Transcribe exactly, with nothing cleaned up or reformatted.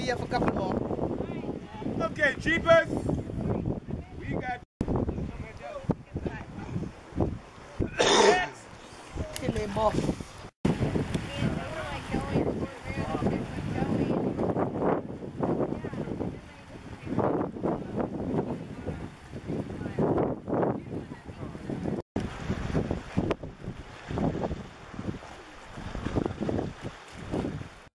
here for a couple more. Okay, Jeepers. We got. Kill him off.